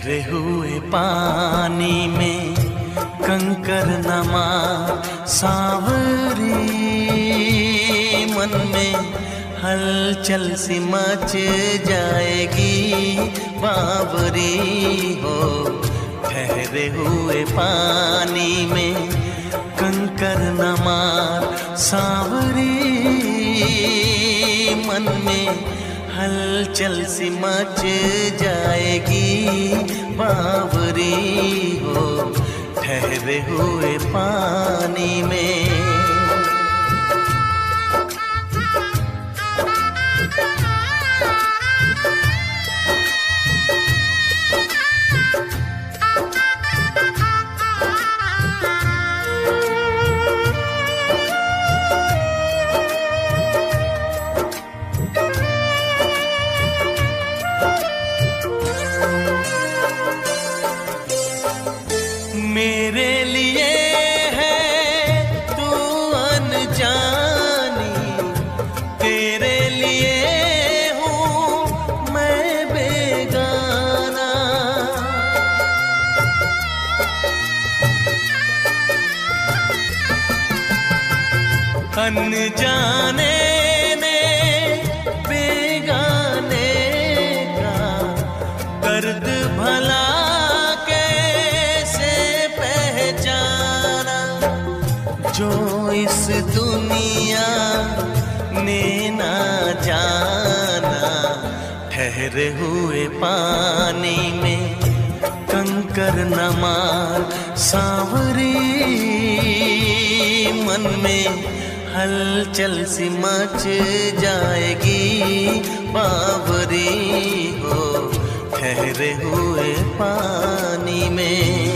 ठहरे हुए पानी में कंकर नमा सांवरी, मन में हलचल सी मच जाएगी बावरी हो। ठहरे हुए पानी में कंकर नमा सांवरी, मन में हलचल सी मच जाएगी बावरी हो। ठहरे हुए पानी में मेरे लिए है तू अनजानी, तेरे लिए हूँ मैं बेगाना। अनजाने ने बेगाने का दर्द भला जो इस दुनिया ने ना जाना। ठहरे हुए पानी में कंकर नमा सांवरी, मन में हलचल सी मच जाएगी बावरी हो। ठहरे हुए पानी में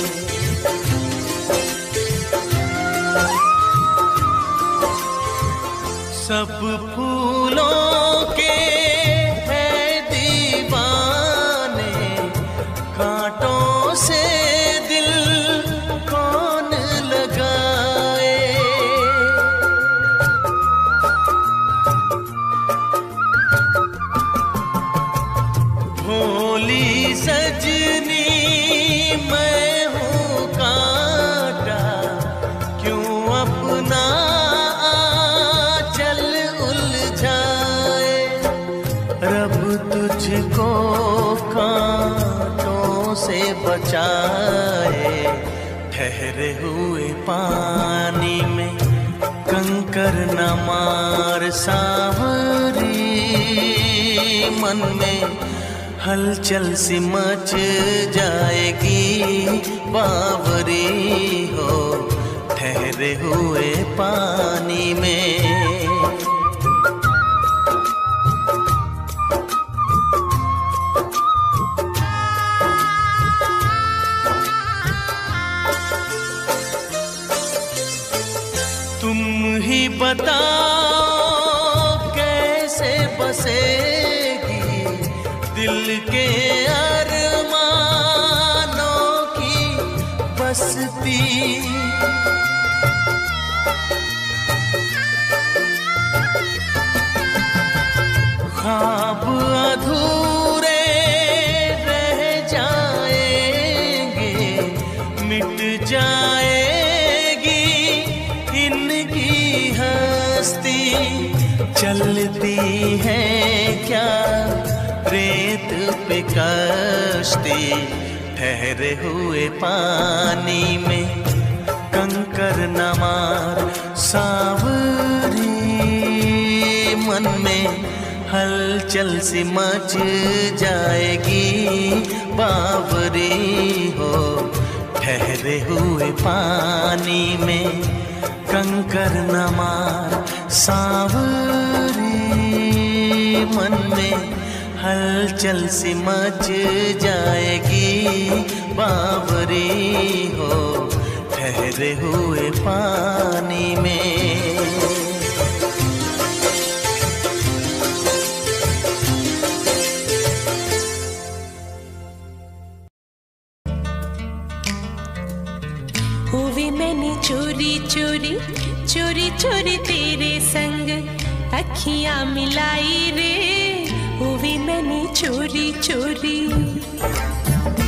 सब फूलों के हैं दीवाने, कांटों से दिल कौन लगाए। भोली सजनी मैं हूँ कांटा, क्यों अपना रब तुझको कांटों से बचाए। ठहरे हुए पानी में कंकर नमा सांवरी, मन में हलचल सी मच जाएगी बावरी हो। ठहरे हुए पानी में तुम ही बताओ कैसे बसेगी दिल के अरमानों की बस्ती। ख्वाब अधूरे रह जाएंगे, मिट जाए चलती है क्या रेत पे कश्ती। ठहरे हुए पानी में कंकर नमा सांवरी, मन में हलचल सी मच जाएगी बावरी हो। ठहरे हुए पानी में कंकर नमा सांवरी, मन में हलचल सी मच जाएगी बावरी हो। ठहरे हुए पानी में हुई मैंने चोरी चोरी चोरी चोरी तेरे संग अखियां मिलाई रे। हुई मैंने चोरी चोरी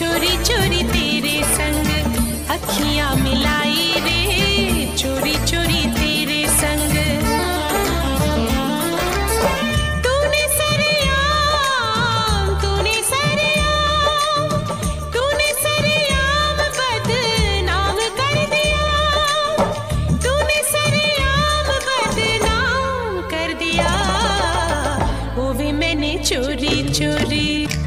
चोरी चोरी तेरे संग अखियां मिलाई रे, चोरी चोरी तेरे संग। तूने सरेआम बदनाम कर दिया, तूने सरेआम बदनाम कर दिया, वो भी मैंने चोरी चोरी।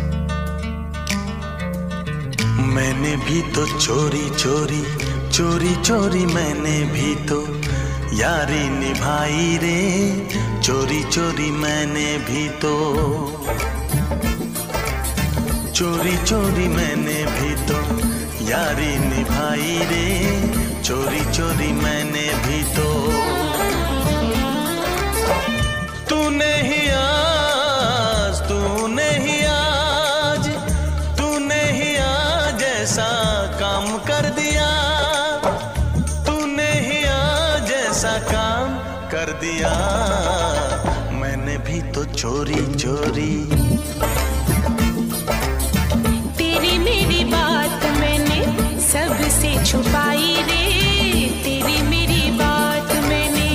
मैंने भी तो चोरी चोरी चोरी चोरी मैंने भी तो यारी निभाई रे, चोरी चोरी मैंने भी तो, चोरी चोरी मैंने भी तो यारी निभाई रे, चोरी चोरी मैंने भी तो। तूने ही आज ऐसा काम कर दिया, तूने ही आज ऐसा काम कर दिया, मैंने भी तो चोरी चोरी। तेरी मेरी बात मैंने सबसे छुपाई रे, तेरी मेरी बात मैंने।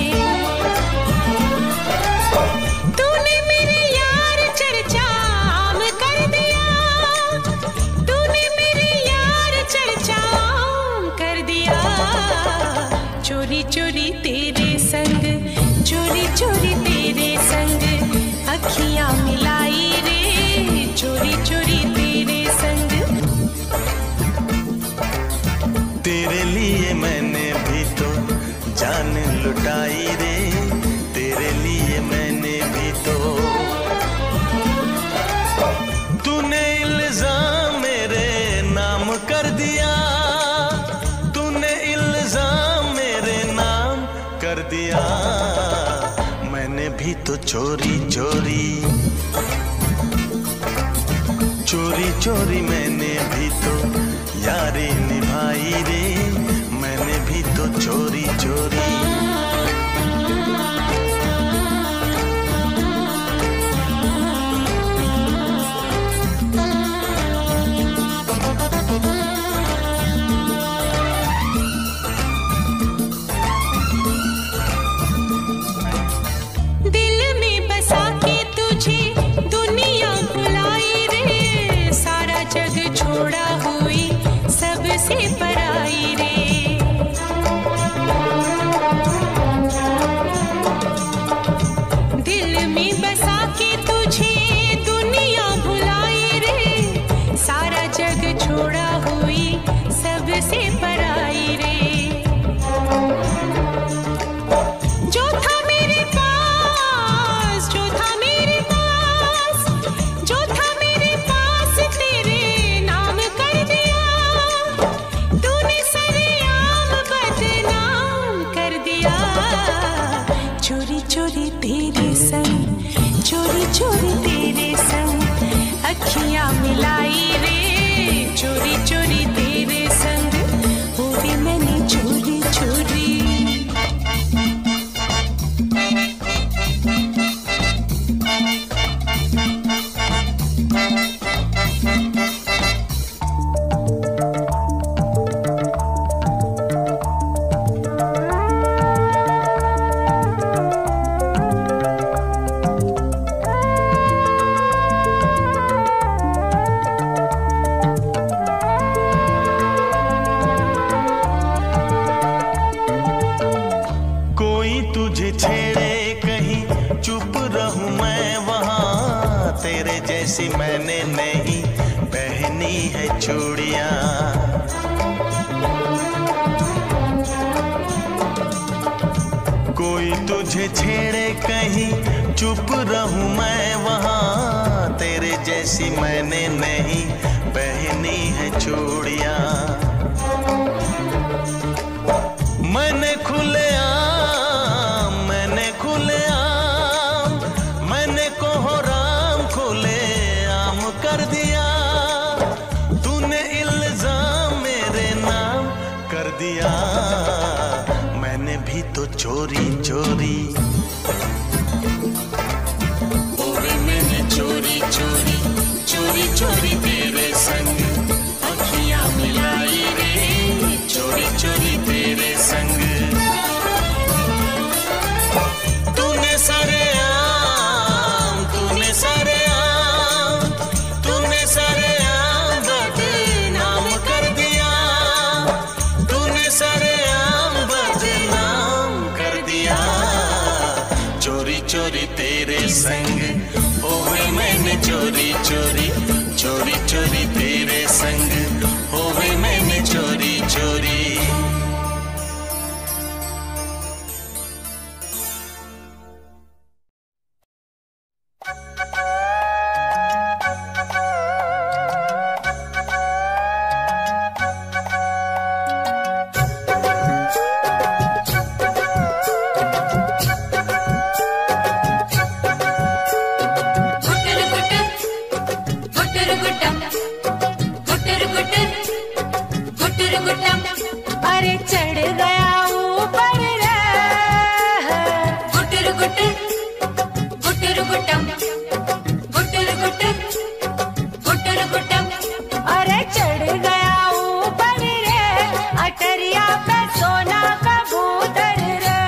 तूने मेरे यार चर्चा आम कर दिया, तूने मेरे यार चर्चा आम कर दिया, चोरी चोरी तेरे संग, चोरी चोरी तेरे संग अखियां मिलाई रे, चोरी चोरी तेरे संग। तेरे लिए मैंने भी तो जान लुटाई रे, तेरे लिए मैंने भी तो। तूने इल्जाम मेरे नाम कर दिया, तूने इल्जाम मेरे नाम कर दिया, मैंने भी तो चोरी चोरी, चोरी चोरी मैंने भी तो यारी निभाई रे, मैंने भी तो चोरी चोरी। दिल में बसा के तुझे दुनिया भुलाई रे, सारा जग छोड़ा हुई सबसे पराई रे। दिल में बसा के तुझे दुनिया भुलाई रे, सारा जग छोड़ा हुई सबसे पराई रे। जो था मेरे पास, जो था मेरे पास, जो था मेरे पास तेरे नाम कर दिया, तूने सरेआम बदनाम कर दिया, चोरी चोरी तेरे संग, चोरी चोरी तेरे संग अखियां मिलाई रे, चोरी चोरी तेरे संग वो भी मैंने चोरी चोरी। तुझे छेड़े कहीं चुप रहूं मैं वहां, तेरे जैसी मैंने नहीं पहनी है चूड़ियां। कोई तुझे छेड़े कहीं चुप रहूं मैं वहां, तेरे जैसी मैंने नहीं पहनी है चूड़ियां। मैंने खुलेआम, मैंने कोहराम खुलेआम कर दिया, तूने इल्जाम मेरे नाम कर दिया, मैंने भी तो चोरी चोरी, मैंने चोरी चोरी चोरी चोरी तेरे संग संग, होवे मैंने चोरी चोरी, चोरी चोरी तेरे संग, होवे मैंने चोरी चोरी। अरे चढ़ गया ऊपर रे, गुटर गुटर गुटर गुटम, गुटर गुटर गुटर गुटम। अरे चढ़ गया ऊपर रे, अटरिया पे सोना कबूतर रे,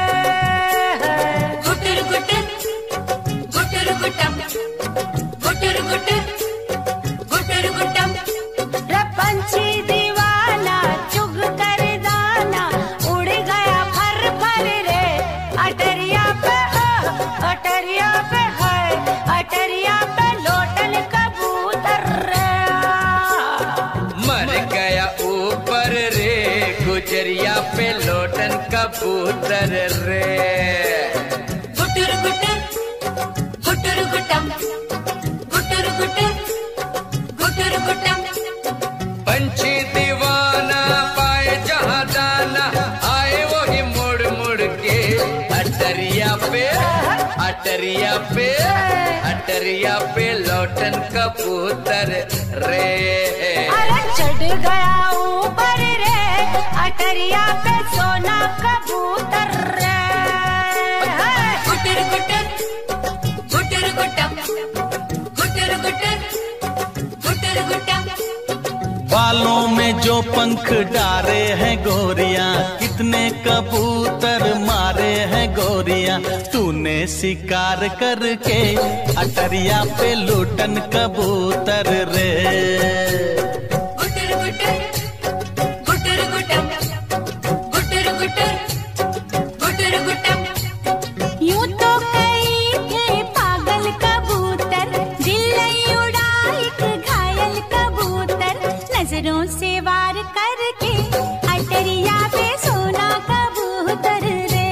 गुटर गुटर गुटर गुटम, गुटर गुटर गुटर गुटम। रे पंछी दीवाना चुग कर दाना, उड़ गया फर फर रे, अटरिया पे अटरिया पे है, अटरिया पे लोटन कबूतर रे। मर गया ऊपर रे, गुजरिया पे लोटन कबूतर रे। गुटर गुटर गुटर गुटम, गुटर गुटर गुटर गुटम। पंछी दीवाना पाए जहाँ दाना, आए वही मुड़ मुड़ के अटरिया पे, अटरिया पे, अटरिया पे लोटन कबूतर रे। अरे चढ़ गया ऊपर रे, अटरिया पे सोना कबूतर रे। गुटर गुटर गुटर गुटम, गुटर गुटर गुटर गुटम। बालों में जो पंख डारे हैं गोरिया, कितने कबूतर मारे हैं गोरिया, तूने शिकार करके अटरिया पे लूटन कबूतर रे। गुटर गुटर गुटर गुटम, गुटर गुटर गुटर गुटम। यूं तो कई थे पागल कबूतर, दिल नहीं उड़ा एक घायल कबूतर, नजरों से वार करके अटरिया पे सोना कबूतर रे।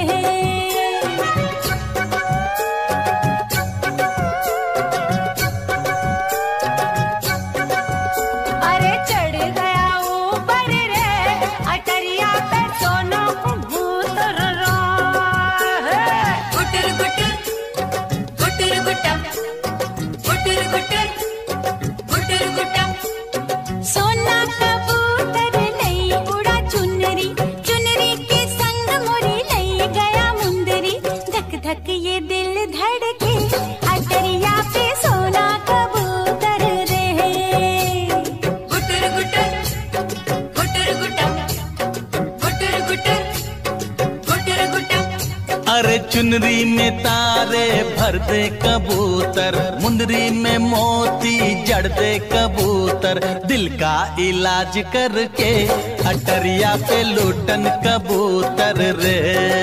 अरे चढ़ गया ऊपर रे, अटरिया पे सोना कबूतर रे। गुटर गुटर गुटर गुटम, गुटर गुटर गुटर गुटम। सोना कबूतर नहीं उड़ा चुनरी, चुनरी के संग मोरी नहीं गया मुंदरी, धक धक ये दिल धड़के अटरिया पे सोना कबूतर रे। गुटर गुटर गुटर गुटम, गुटर गुटर गुटर गुटम। अरे चुनरी में तारे भर दे कबूतर, मुंदरी में मोती जड़ दे कबूतर, दिल का इलाज करके अटरिया पे लूटन कबूतर रे।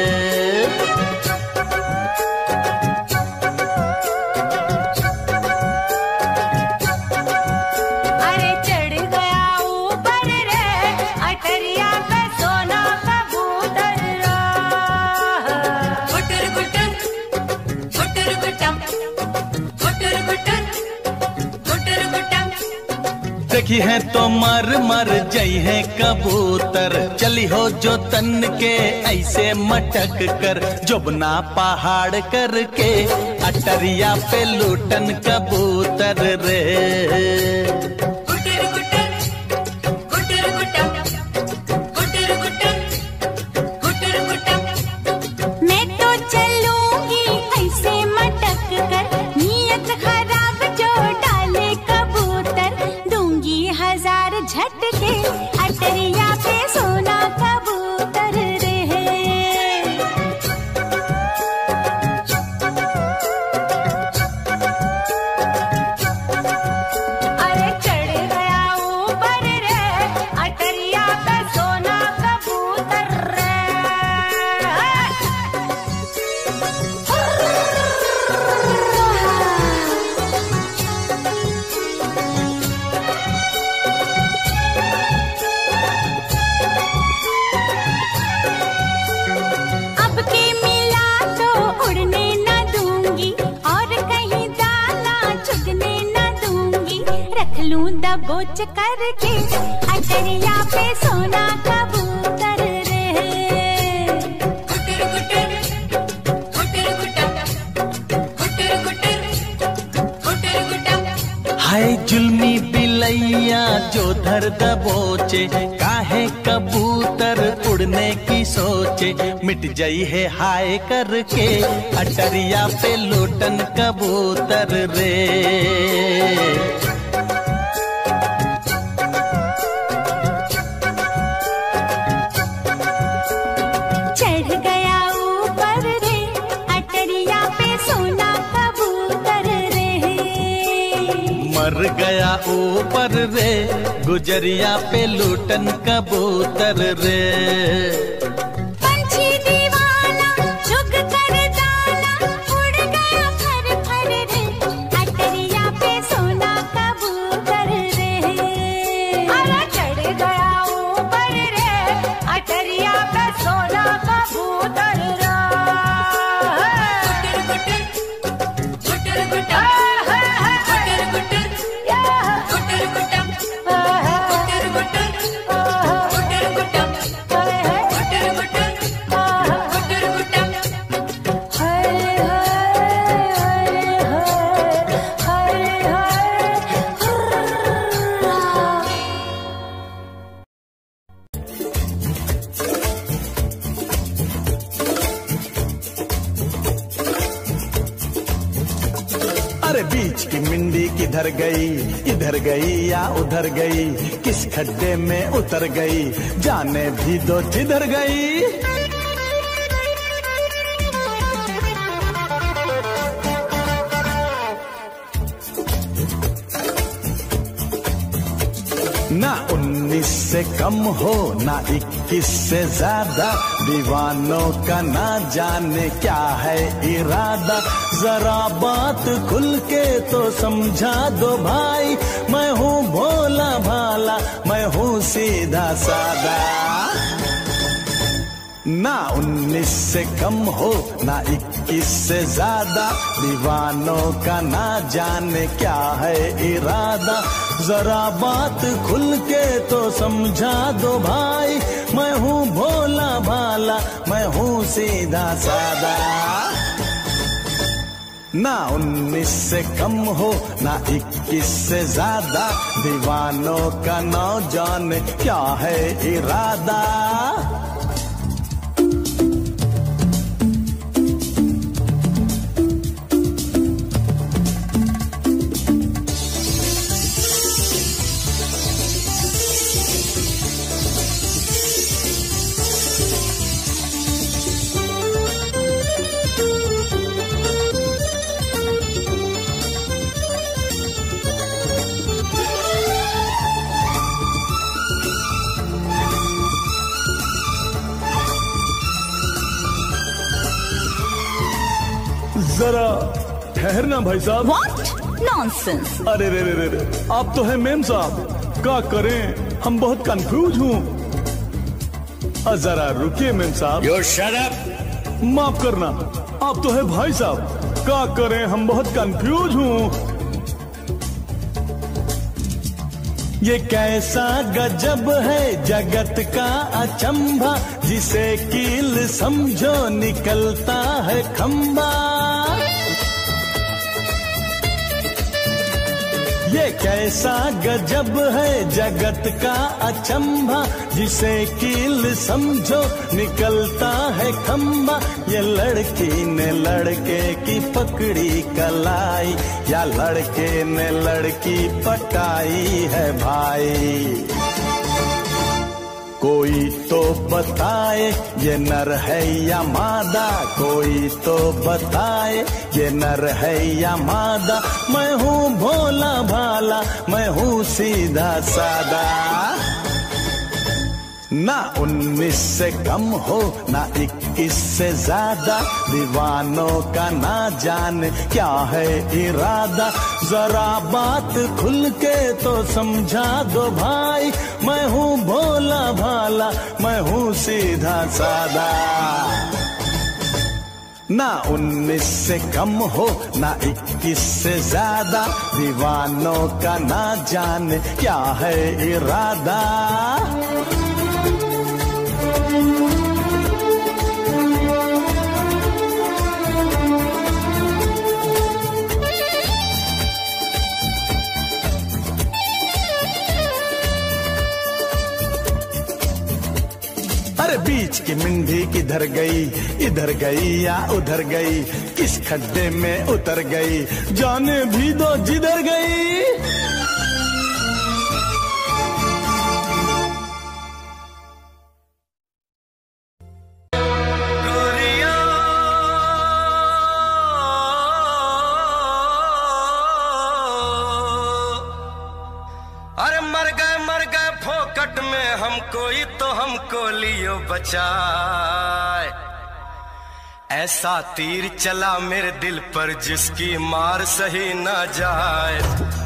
अरे चढ़ गया ऊपर रे, अटरिया पे सोना कबूतर रे। गुटर गुटर गुटर गुटम, गुटर गुटर गुटर गुटम। देखी है तो मर मर जई है कबूतर, चली हो जो तन के ऐसे मटक कर, जोबना पहाड़ करके अटरिया पे लूटन कबूतर रे। गुटर गुटर गुटर गुटम, गुटर गुटर गुटर गुटम। मैं तो चलूंगी ऐसे मटक कर, नियत खराब जो डाले कबूतर, दूंगी 1000 झटके अटरिया पे सोना कबूतर रे। अरे चढ़ दबोच करके अटरिया पे सोना कबूतर रे। गुटर गुटर गुटर गुटर गुटर गुटर गुटर। हाय जुल्मी बिलैया जो धर दबोचे, काहे कबूतर उड़ने की सोचे। मिट जाई है हाय करके अटरिया पे लोटन कबूतर रे। चढ़ गया ऊपर रे अटरिया पे सोना कबूतर रे। मर गया ऊपर रे गुजरिया पे लोटन कबूतर रे। पंछी दीवाना चुग कर दाना उड़ गया फर फर रे अटरिया पे सोना कबूतर रे। अरे चढ़ गया ऊपर रे अटरिया पे सोना कबूतर रे। गुटर गुटर गुटर गुटर गुटर गुटर गुटर गुटर गुटर गुटर अरे बीच की मिंडी किधर गई, इधर गई या उधर गई, किस खड्डे में उतर गई, जाने भी दो किधर गई। ना 19 से कम हो ना 21 से ज्यादा, दीवानों का ना जाने क्या है इरादा। जरा बात खुल के तो समझा दो भाई, मैं हूँ भोला भाला, मैं हूँ सीधा सादा। ना 19 से कम हो ना 21 से ज्यादा, दीवानों का ना जाने क्या है इरादा। जरा बात खुल के तो समझा दो भाई, मैं हूँ भोला भाला, मैं हूँ सीधा सादा। ना 19 से कम हो ना 21 से ज्यादा, दीवानों का ना जाने क्या है इरादा। जरा ठहरना भाई साहब। What nonsense! अरे रे रे रे रे, आप तो है मेम साहब, क्या करें हम बहुत कंफ्यूज हूँ। जरा रुकिए मेम साहब। You shut up! माफ करना, आप तो है भाई साहब, क्या करें हम बहुत कंफ्यूज हूँ। ये कैसा गजब है जगत का अचंभा, जिसे कील समझो निकलता है खंबा। ये कैसा गजब है जगत का अचंभा, जिसे कील समझो निकलता है खंबा। ये लड़की ने लड़के की पकड़ी कलाई, या लड़के ने लड़की पटाई है भाई। कोई तो बताए ये नर है या मादा, कोई तो बताए ये नर है या मादा। मैं हूँ भोला भाला, मैं हूँ सीधा सादा। ना 19 से कम हो ना 21 से ज्यादा, दीवानों का ना जाने क्या है इरादा। जरा बात खुल के तो समझा दो भाई, मैं हूँ भोला भाला, मैं हूँ सीधा सादा। ना 19 से कम हो ना 21 से ज्यादा, दीवानों का ना जाने क्या है इरादा। अरे बीच की मिंडी किधर गई, इधर गई या उधर गई, किस खड्डे में उतर गई, जाने भी दो जिधर गई। कोई तो हमको लियो बचाए, ऐसा तीर चला मेरे दिल पर जिसकी मार सही न जाए।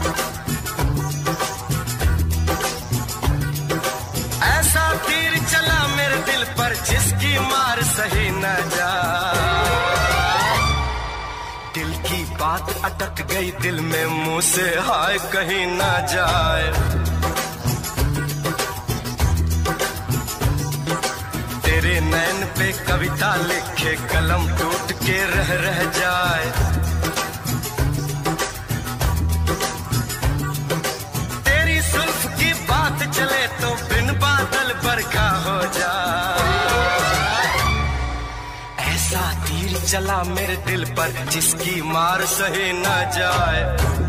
ऐसा तीर चला मेरे दिल पर जिसकी मार सही न जाए। दिल की बात अटक गई दिल में, मुंह से हाय कहीं न जाए। तेरे नैन पे कविता लिखे कलम टूट के रह जाए। तेरी जुल्फ की बात चले तो बिन बादल बरखा हो जाए। ऐसा तीर चला मेरे दिल पर जिसकी मार सही न जाए।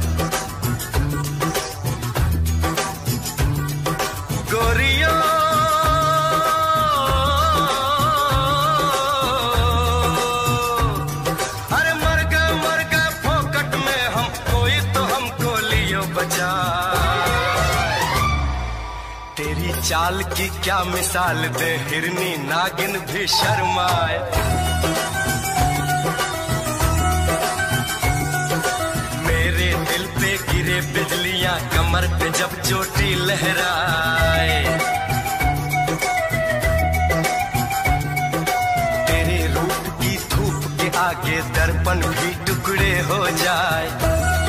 गोरियों तेरी चाल की क्या मिसाल दे, हिरनी नागिन भी शर्माए। मेरे दिल पे गिरे बिजलियां, कमर पे जब चोटी लहराए। तेरे रूप की धूप के आगे दर्पण भी टुकड़े हो जाए।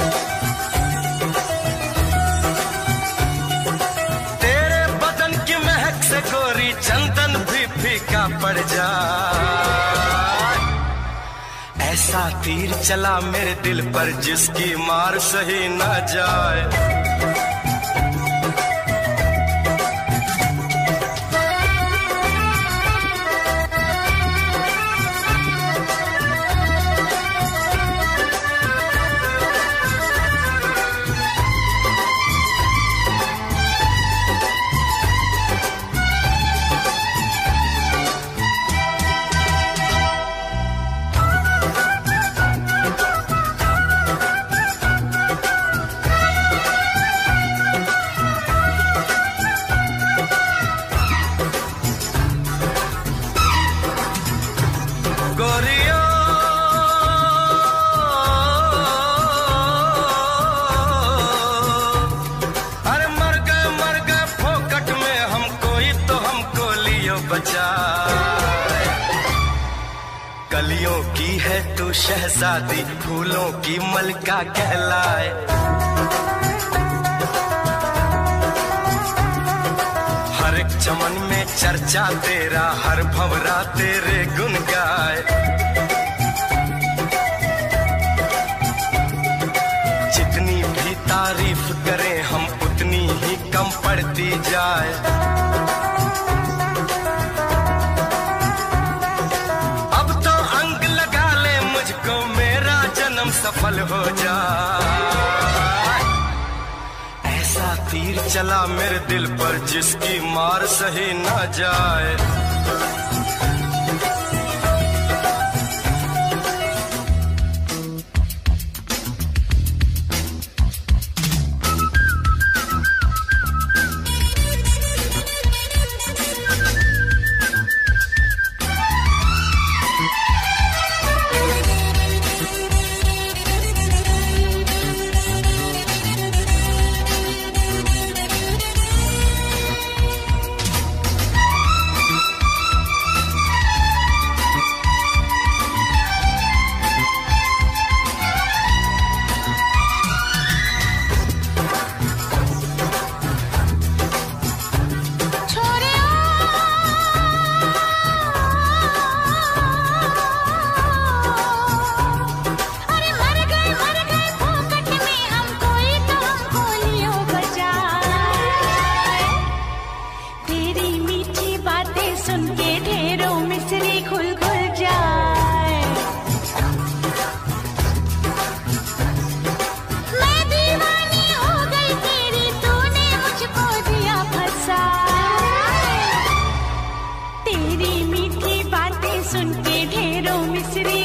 गोरी चंदन भी फीका पड़ जाए। ऐसा तीर चला मेरे दिल पर जिसकी मार सही न जाए। कलियों की है तू शहजादी, फूलों की मलका कहलाए। हर एक चमन में चर्चा तेरा, हर भंवरा तेरे गुन गाए। जितनी भी तारीफ करें हम उतनी ही कम पड़ती जाए। सफल हो जाए। ऐसा तीर चला मेरे दिल पर जिसकी मार सही न जाए।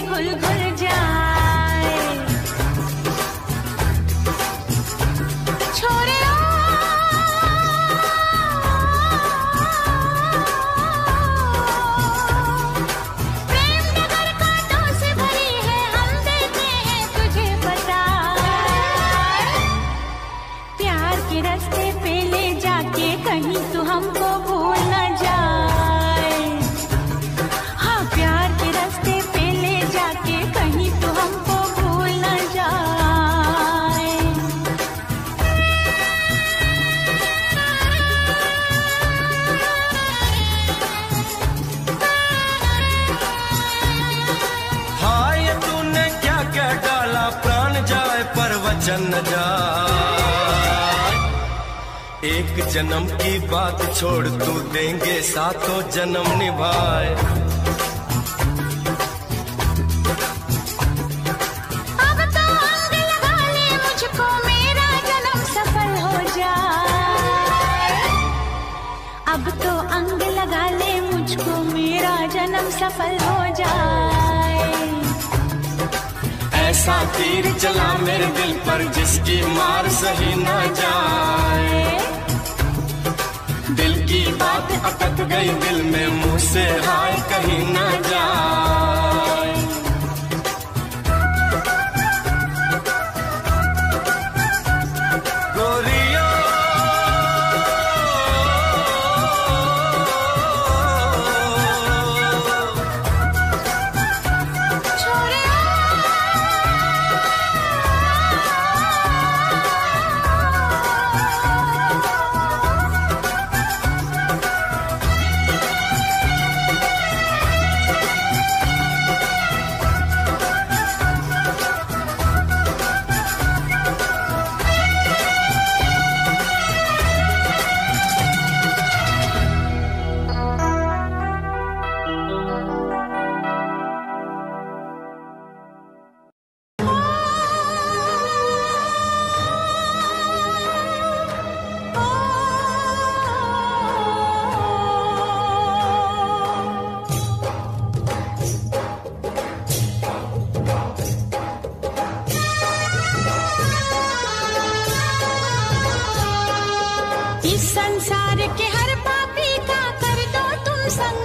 घुल घुल जाए। छोरे प्रेम नगर कांटों से भरी है, हम देते हैं तुझे बता। प्यार के रास्ते पे ले जाके कहीं तू हमको भूल न जाए। हाँ, प्यार के रास्ते पे ले जाके कहीं तू हमको भूल न जाए। हाय तूने क्या क्या डाला, प्राण जाए पर वचन न जाए। एक जन्म की बात छोड़ तू देंगे सातों जन्म निभाए। अब तो अंग लगा ले मुझको, मेरा जन्म सफल हो जाए। अब तो अंग लगा ले मुझको, मेरा जन्म सफल हो जाए। ऐसा तीर चला मेरे दिल पर जिसकी मार सही न जाए। दिल की बात अटक गई दिल में, मुंह से हाय कहीं न जाए। गोरिया छोरे इस संसार के हर पापी का कर दो तुम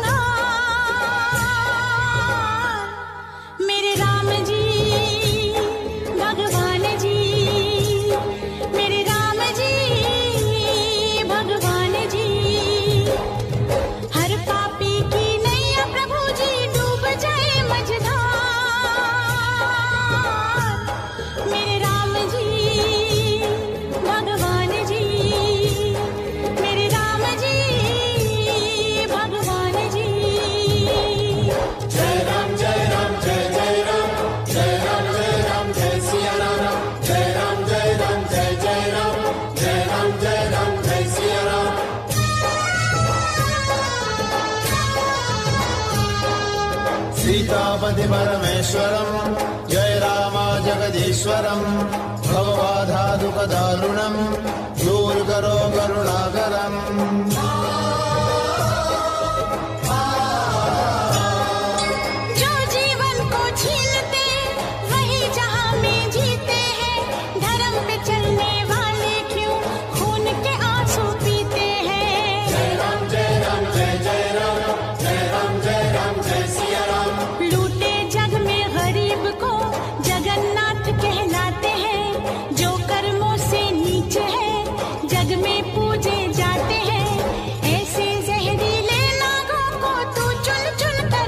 संहार। मेरे राम जी भगवान जी, मेरे राम जी भगवान जी। हर पापी की नैया प्रभु जी डूब जाए मझधार। मेरे राम जी भगवान जी, मेरे राम जी भगवान जी। जय राम जय राम जय जय राम, जय राम जय राम जय सिया राम, जय राम जय राम जय जय राम, जय राम जय राम जय सिया राम। सीतापति परमेश्वरम जय राम जगदीश्वरम, भवबाधादुःखदारुणम दूर करो करुणाकरम। जो जीवन को छीनते वही जहां में जीते हैं। धर्म पे चलने वाले क्यों खून के आंसू पीते हैं। जय राम जय राम जय जय राम, जय राम जय राम जय सिया राम। लूटे जग में गरीब को जगन्नाथ कहलाते हैं। जो कर्मों से नीचे है जग में पूजे जाते हैं। ऐसे जहरीले नागों को तू चुन चुन कर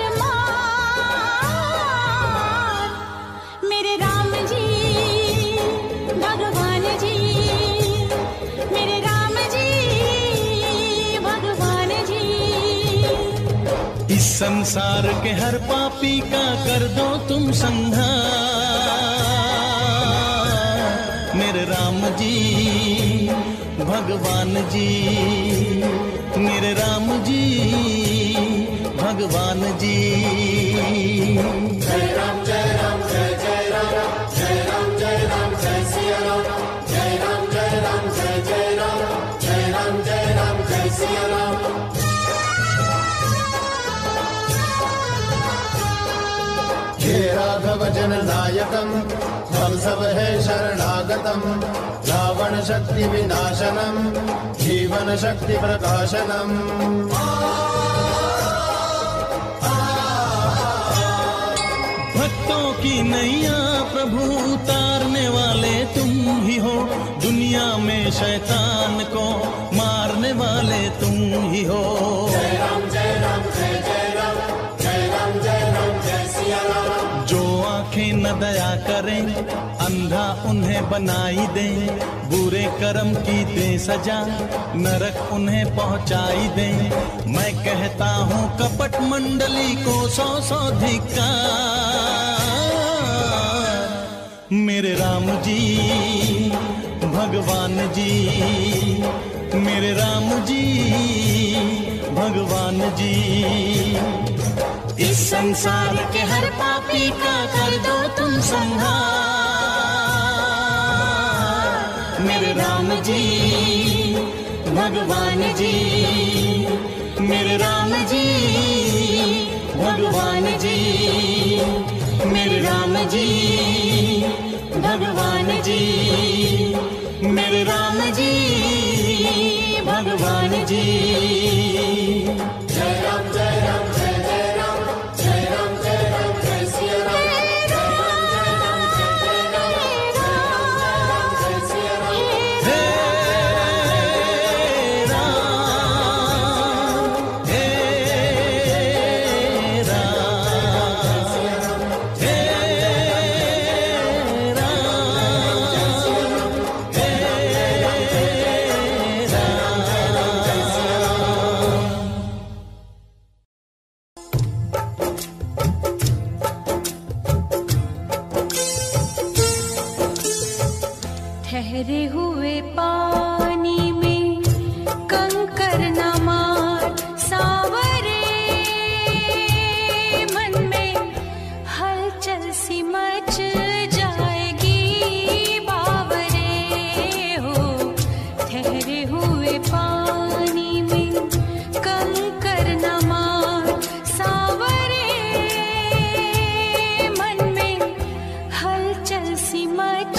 मार। मेरे राम जी भगवान जी, मेरे राम जी भगवान जी। इस संसार के हर पापी का कर दो तुम संहार। मेरे राम जी भगवान जी, मेरे राम जी भगवान जी। जय राम जय राम जय जय राम, जय राम जय राम जय सिया राम, जय राम जय राम जय जय राम, जय राम जय राम जय सिया राम। घेरा राघव जननायकम हम सब है शरणागतम रावण शक्ति विनाशनम जीवन शक्ति प्रकाशनम। भक्तों की नैया प्रभु उतारने वाले तुम ही हो, दुनिया में शैतान को मारने वाले तुम ही हो। जय राम जय राम जय जय राम जय राम जय राम जय सिया राम। जो आंखें न दया करें अंधा उन्हें बनाई दे, बुरे कर्म की दे सजा नरक उन्हें पहुंचाई दे। मैं कहता हूँ कपट मंडली को सौ सौ धिक्कार। मेरे राम जी भगवान जी, मेरे राम जी भगवान जी। इस संसार के हर पापी का कर दो तुम संहार। मेरे राम जी भगवान जी, मेरे राम जी भगवान जी, मेरे राम जी भगवान जी, मेरे राम जी भगवान जी। जय राम जय राम जय जय राम जय राम जय राम जय सिया राम जय राम जय राम जय जय राम जय राम जय राम जय सिया राम। ठहरे हुए पानी में कंकर न मार सावरे, मन में हलचल सी मच जाएगी बावरे हो। ठहरे हुए पानी में कंकर न मार सावरे, मन में हलचल सी मच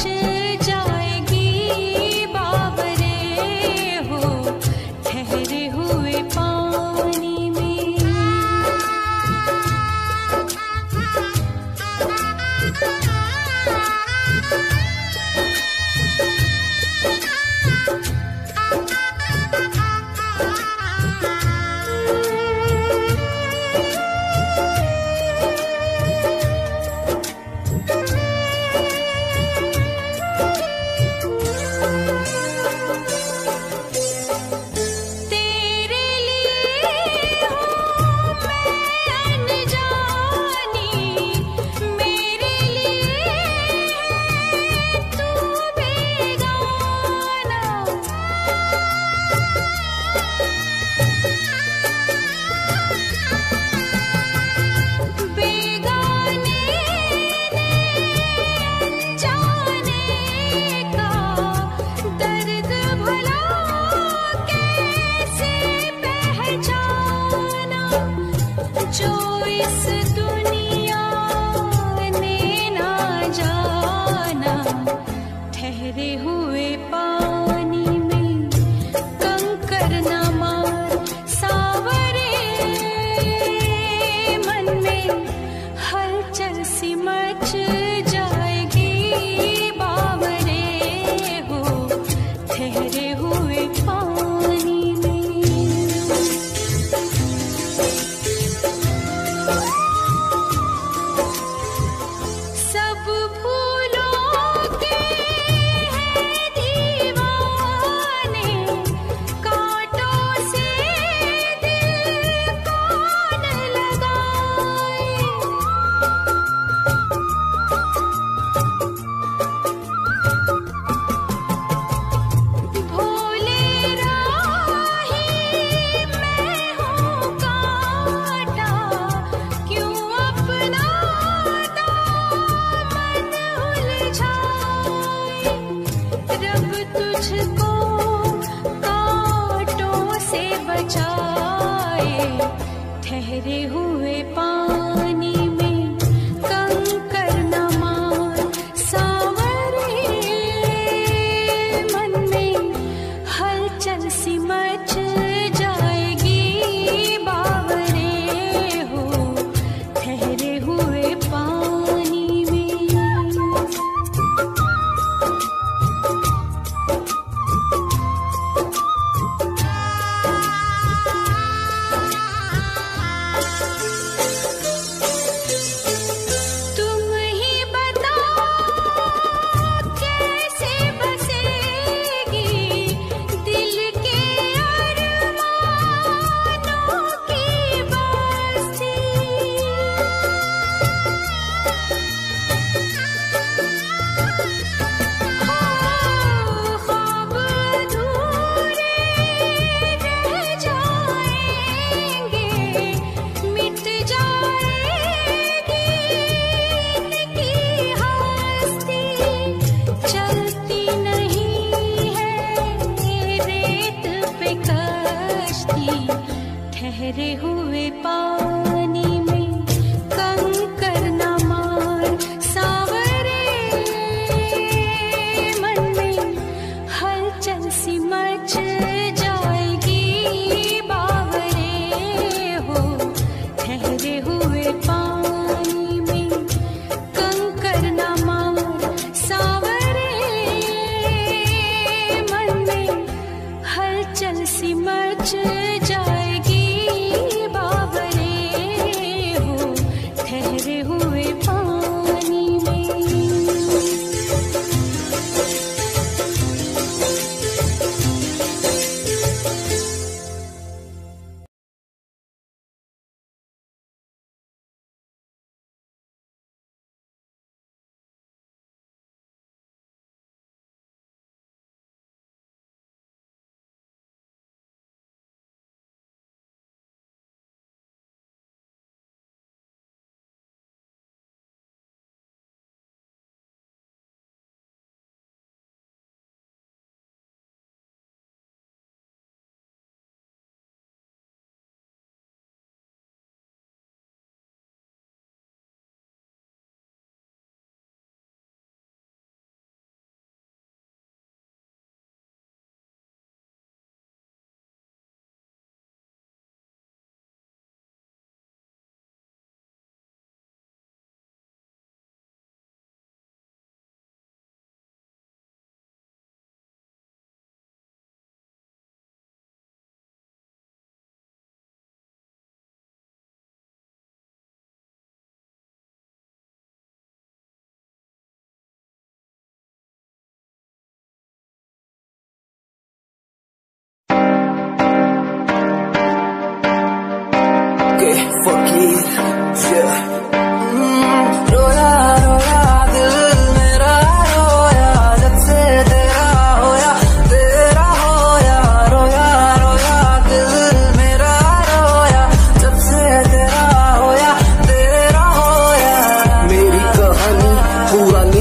ठहरे हुए पानी में कंकर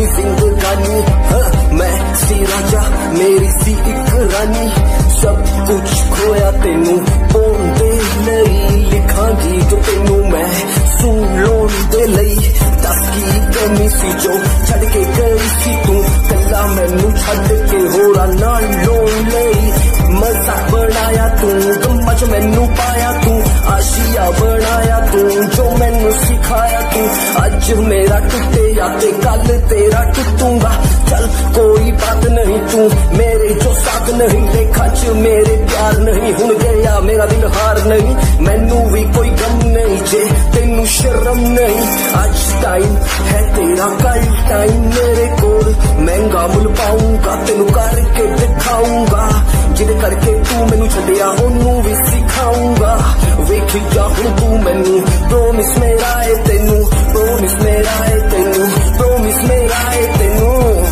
जिंदगानी। मैं सी राजा मेरी सी एक रानी, सब कुछ खोया तेनू पाउण दे लई, लिखांगी जो तेनू मैं सुन लोन दे लई। दस की कमी सी जो छड़ के गई सी तू, कला मैनू छड़ के होरा नाल लोन लई। मजाक बनाया तू, गम्मा च मैनू पाया तू, आशिया बनाया तू, जो मैनू सिखाया तू। अज मेरा टुटे या ते कल तेरा टुटूंगा, चल कोई बात नहीं, तू मेरे जो साथ नहीं। लेखा च मेरे प्यार नहीं, हुण गया मेरा दिल हार नहीं। मैनू भी कोई गम नहीं जे तेनू शर्म नहीं। आज टाइम है तेरा, कल टाइम मेरे कोल, महंगा मुल पाऊंगा तेनू करके दिखाऊंगा। जिद करके तू मैनू छड्डिया ओनू भी सिखाऊंगा। वेखी जा हुण तू मैनू, प्रोमिस मेरा है तेनू, प्रोमिस मेरा है तेनू, प्रोमिस मेरा है तेनू।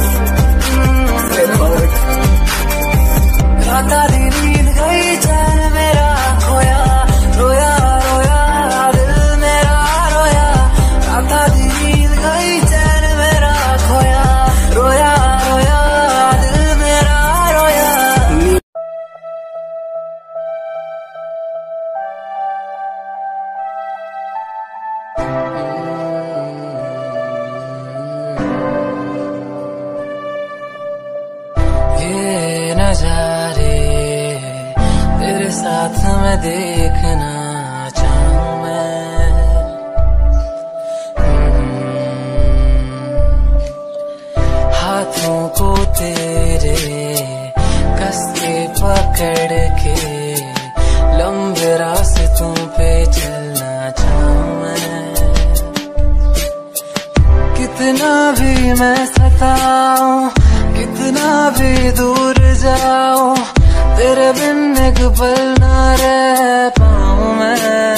राता दी नींद गई, चैन मेरा खोया, रोया रोया दिल मेरा रोया। राता दी नींद गई, चैन मेरा खोया, रोया रोया दिल मेरा रोया। ये नजारे तेरे साथ मैं देखना चाहूं मैं। हाथों को तेरे कस के पकड़ के लंबे रास्तों पे चलना चाहूं मैं। कितना भी मैं सताऊं, कितना भी दूर जाऊं, तेरे बिन एक पल ना रह पाऊं मैं।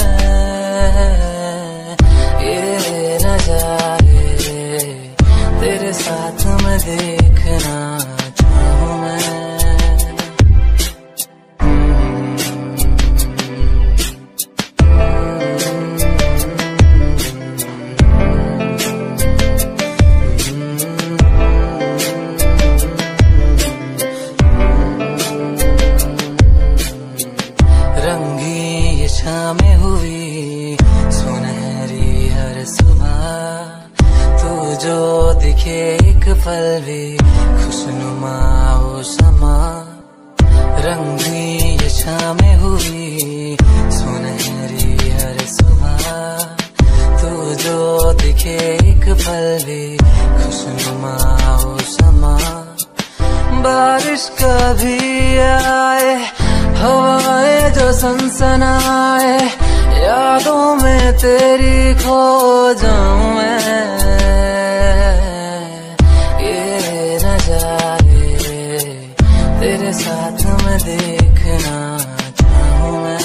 ये नजारे तेरे साथ मैं देखना चाहूं मैं। में हुई सुनहरी हर सुबह, तू जो दिखे एक पल भी खुशनुमा हो समा। रंगी ये शामें हुई सुनहरी हर सुबह, तू जो दिखे एक पल भी खुशनुमा हो समा। बारिश कभी आए, हवाएं जो सनसनाए, यादों में तेरी खो जाऊं मैं। ये नजारे तेरे साथ मैं देखना चाहूं मैं।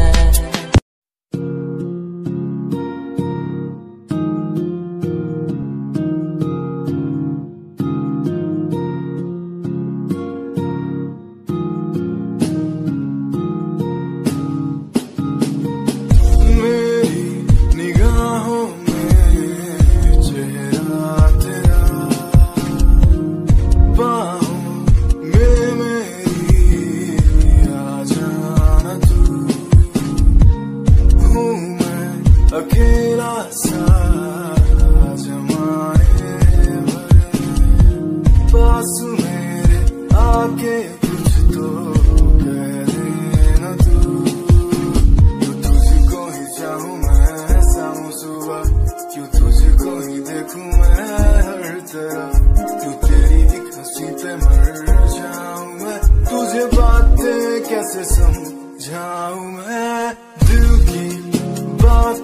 अकेला सा जमाने भरे, पास मेरे आके कुछ तो कह देना तू। क्यों तुझको ही चाहूं मैं शाम सुबह, क्यों तुझको ही देखूं मैं हर तरफ, क्यों तेरी एक हंसी पे मर जाऊं मैं। तुझे बातें कैसे समझाऊं मैं, दिल की बातें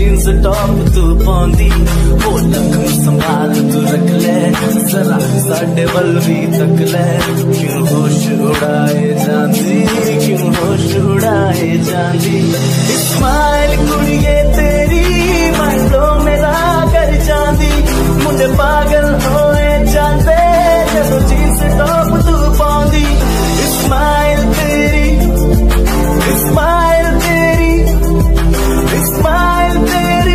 जीन्स टॉप तू पाउंदी वो लक संभाल तू रख ले जरा साडे वल भी तक ले क्यों होश उड़ाए जांदी क्यों होश उड़ाए जांदी स्माइल कुड़िए तेरी माइंडो मेरा कर जांदी मुंडे पागल होए जांदे जब जीन्स टॉप तू पाउंदी स्माइल तेरी स्माइल तेरी स्माइल तेरी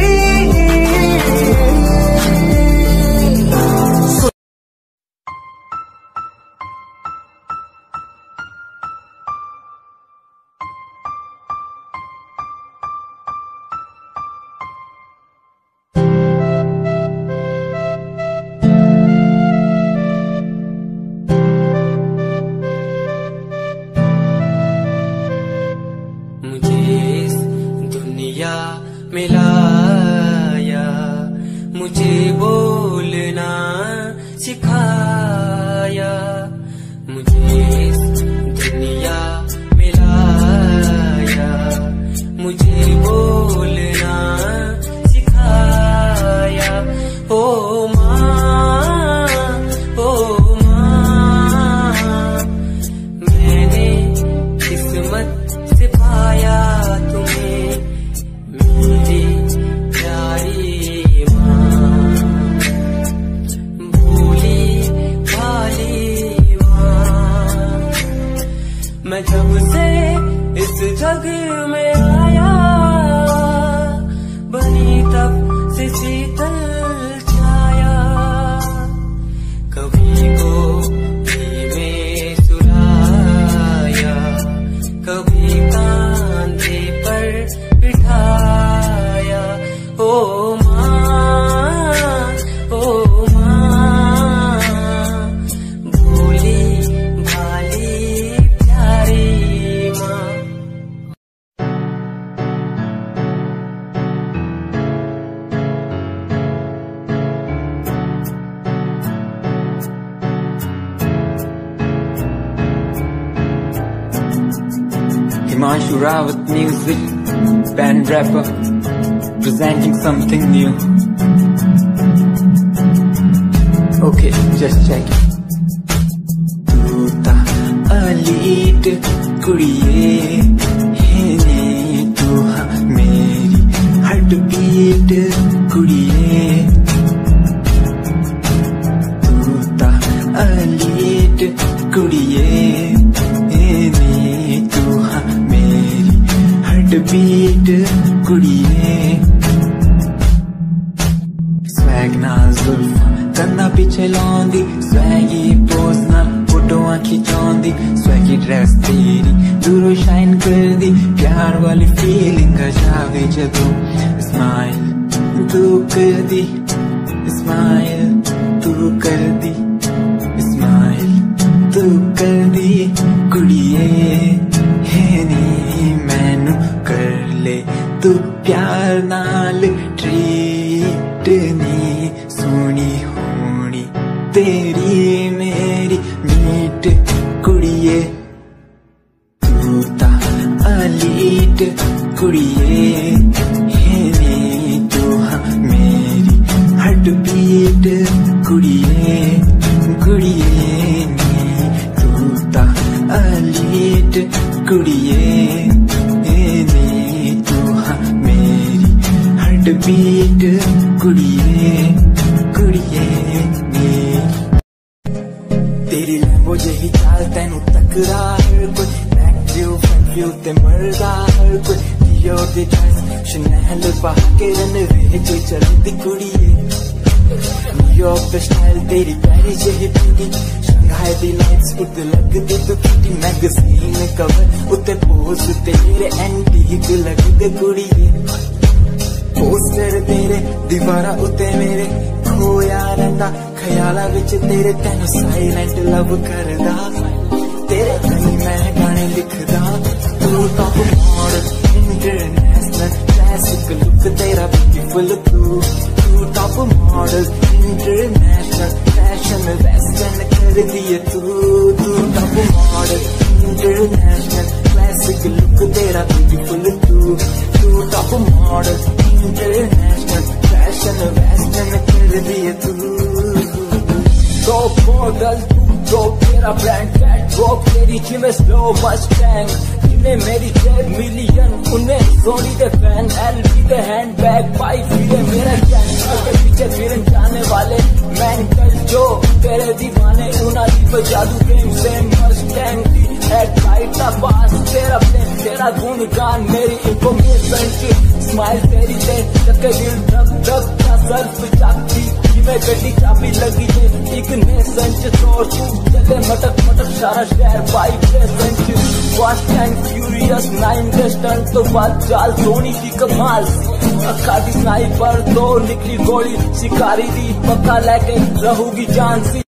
मिलाया मुझे बोलना सिखाया मुझे इस दुनिया मिलाया मुझे बोलना सिखाया ओ माँ मैंने किस्मत से पाया तुम्हें मेरी प्यारी माँ भोली भाली माँ मैं जब से इस जग में आया बनी तब से शीतल छाया कभी को में सुलाया कभी कांधे पर बिठाया ओ माँ भोली भाली प्यारी माँ Himanshu Rawat music, band rapper, presenting something new. Okay, just check it. तू ता अलीट कुड़िए है ने तू हाँ मेरी हार्ट बीट कुड़िए तू ता अलीट कुड़िए बीट कुड़िए स्वैग ना जुल्फा कन्ना पिछे लांदी स्वैगी पोज ना फोटोआं खिंचांदी स्वैगी ड्रेस तेरी दूरों शाइन कर दी प्यार वाली फीलिंग आ जावे जदों स्माइल तू कर दी स्माइल तू कर दी स्माइल तू कर दी कुड़िए है नी मैनू कर ले तू प्यार नाल ट्रीट नी सोनी होनी तेरी मेरी मीट कुड़िए तू ता अलीट कुड़िए है नी तू हाँ मेरी हार्ट बीट कुड़िए कुड़िए नी तू ता अलीट कुड़िए बीट कुड़िए कुड़िए तेरी लंबो जही चाल तेनू तकरा हर कोई बैक व्यू फ्रंट व्यू ते मरदा हर कोई दियो दे ड्रेस शनेल पा के रन वे जो चलती कुड़िए न्यूयॉर्क दा स्टाइल तेरी प्यारी जही ब्यूटी शंघाई दी लाइट्स उत्ते लगदी तू किटी मैगजीन कवर उत्ते पोज तेरे एंटीक लगदे कुड़िए पोस्टर तेरे दीवारा उत्ते मेरे खोया रंदा ख्याला विच तेरे तेनू साइलेंट लव करदा तेरे कई मैं गाने लिखदा तू top model international classic look तेरा ब्यूटीफुल तू top model international fashion western कर दिए तू top model international classic look तेरा ब्यूटीफुल तू top model international fashion western कर दिए तू। तो मॉडल तू तो तेरा ब्रांड कैट वॉक तेरी जिम स्लो मस्टैंग जिन्हें मेरी 10 मिलियन उन्हें सोनी दे फैन एलबी दे हैंडबैग पाई फिरे मेरा गैंग के पीछे फिरन जाने वाले मेंटल जो तेरे दीवाने उना दी जादू गेम से मस्टैंग दी हेडलाइट का पास तेरा प्लेन तेरा गुणगान मेरी इंफॉर्मेशन की स्माइल तेरी दे चक्के दिल धक धक का सर्फ चाकती जिਵੇਂ ਗੱਡੀ ਚਾਬੀ ਲੱਗੀ ਜੇ ਇੱਕ ਨੇ ਸੰਚ ਤੋੜ ਤੂੰ ਚੱਲੇ ਮਟਕ ਮਟਕ ਸਾਰਾ ਸ਼ਹਿਰ ਬਾਈ present Fast and Furious 9 distance ਤੋਂ ਬਾਅਦ ਚਾਲ ਸੋਹਣੀ ਦੀ ਕਮਾਲ ਅੱਖਾਂ ਦੀ ਸਨਾਈਪਰ ਤੋਂ ਨਿਕਲੀ ਗੋਲੀ ਸ਼ਿਕਾਰੀ ਦੀ ਪੱਕਾ ਲੈ ਕੇ ਰਹੂਗੀ ਜਾਨ ਸੀ।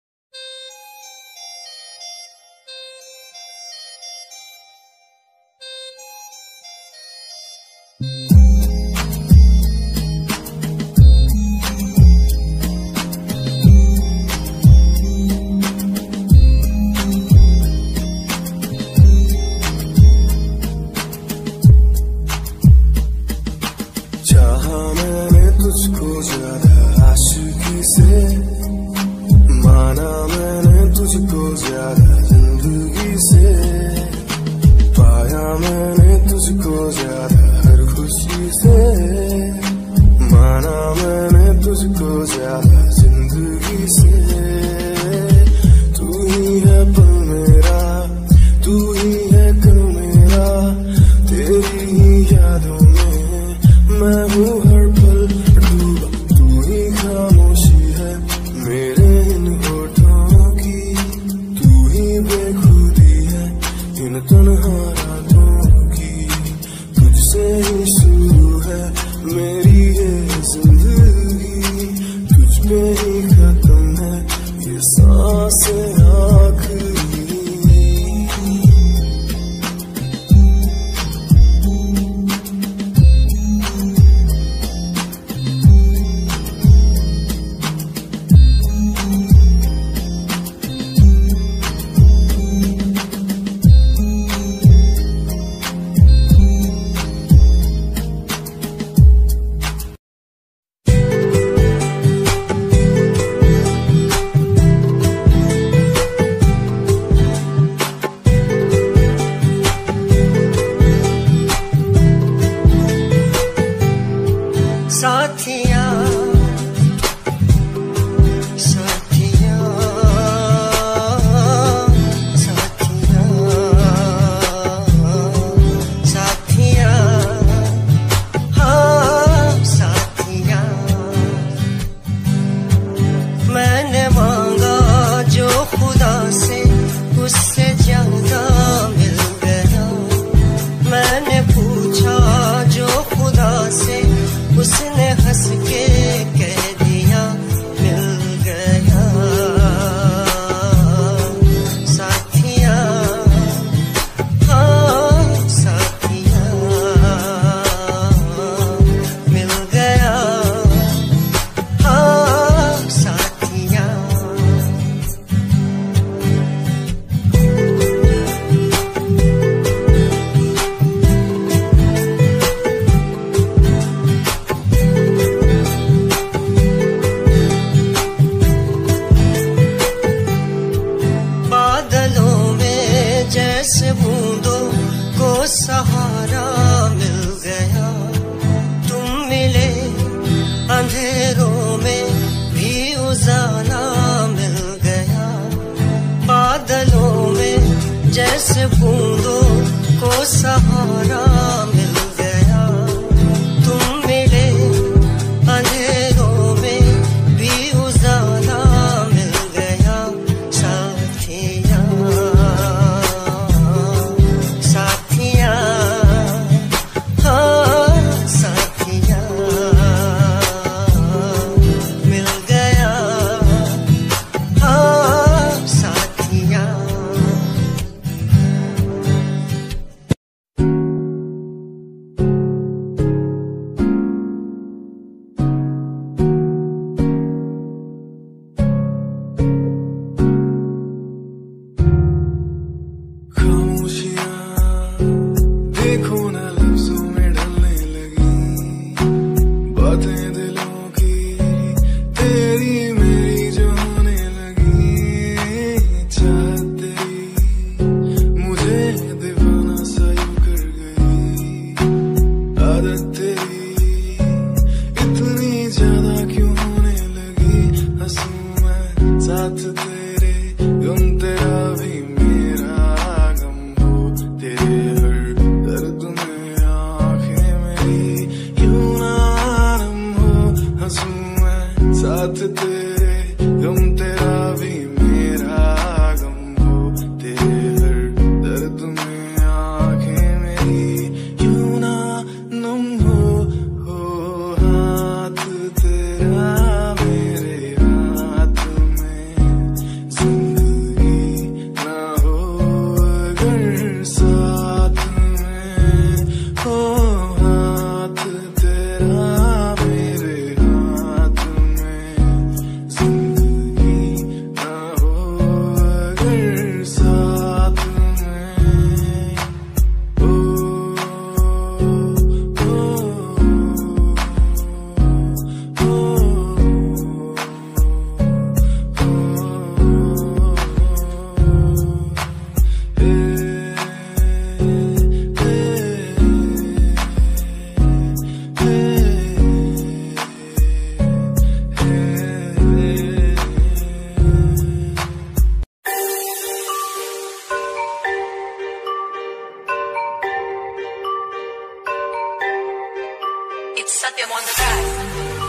Satyam on the track.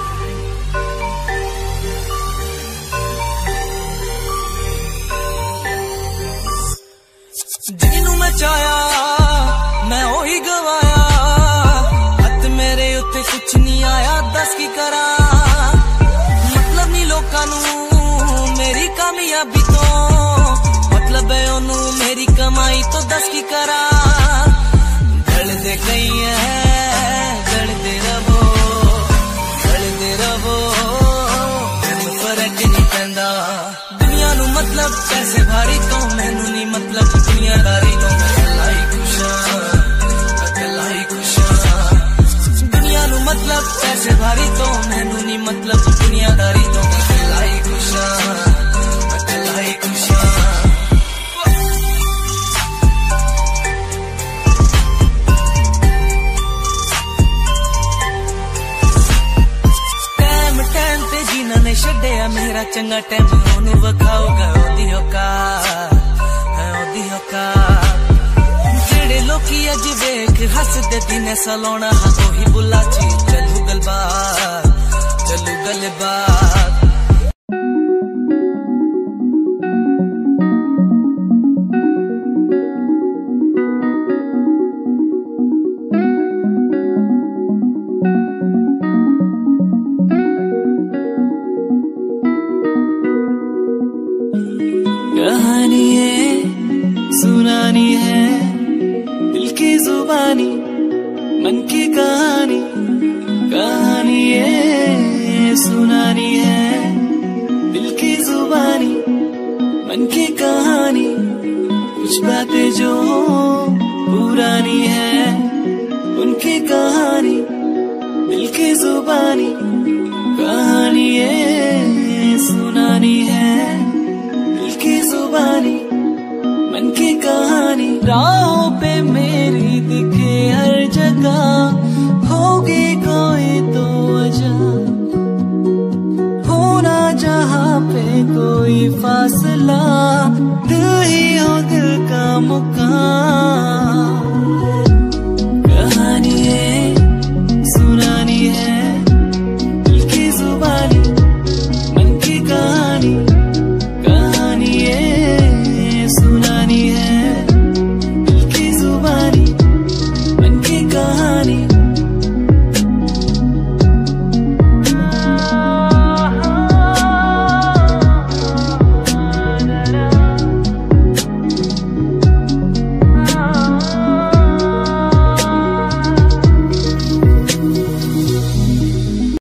ਜਿਹਨੂੰ ਮੈਂ ਚਾਹਿਆ ਮੈਂ ਉਹੀ ਗਵਾਇਆ ਹੱਥ ਮੇਰੇ ਉੱਤੇ ਕੁਛ ਨਹੀਂ ਆਇਆ ਦੱਸ ਕੀ ਕਰਾਂ ਮਤਲਬ ਨਹੀਂ ਲੋਕਾਂ ਨੂੰ ਮੇਰੀ ਕਾਮਯਾਬੀ ਤੋਂ ਮਤਲਬ ਹੈ ਉਹਨੂੰ ਮੇਰੀ ਕਮਾਈ ਤੋਂ ਦੱਸ ਕੀ ਕਰਾਂ ਗਲਦੇ ਗਈ ਹੈ ਗਲਦੇ ਰਵੋ ਮੈਨੂੰ ਫਰਕ ਨਹੀਂ ਪੈਂਦਾ ਦੁਨੀਆ ਨੂੰ ਮਤਲਬ ਪੈਸੇ ਭਾਰੀ ਤੋਂ ਮੈਨੂੰ ਨਹੀਂ ਮਤਲਬ ਦੁਨੀਆਦਾਰੀ ਤੋਂ ਇਕੱਲਾ ਹੀ ਖੁਸ਼ ਦੁਨੀਆ ਨੂੰ ਮਤਲਬ ਪੈਸੇ ਭਾਰੀ ਤੋਂ ਮੈਨੂੰ ਨਹੀਂ ਮਤਲਬ ਦੁਨੀਆਦਾਰੀ ਤੋਂ ਇਕੱਲਾ ਹੀ ਖੁਸ਼ ਟਾਈਮ ਤੇ ਜਿਨ੍ਹਾਂ ਨੇ ਛੱਡਿਆ ਮੇਰਾ ਚੰਗਾ ਟਾਈਮ ਉਹਨੂੰ ਵਿਖਾਊਗਾ ਉਹਦੀ ਔਕਾਤ ਜਿਹੜੇ ਲੋਕੀ ਅੱਜ ਵੇਖ ਹੱਸਦੇ ਦਿਨੇ ਸਲਾਉਣਾ ਉਹੀ ਬੁੱਲਾ ਚੀ ਚੱਲੂ ਗੱਲਬਾਤ कहानी है सुनानी है दिल की जुबानी मन की कहानी है सुनानी है दिल की जुबानी मन की कहानी कुछ बातें जो पुरानी है उनकी कहानी दिल की जुबानी कहानी है सुनानी है की जुबानी मन की कहानी राहों पे मेरी दिखे हर जगह होगी कोई तो वजह होना जहाँ पे कोई फासला दिल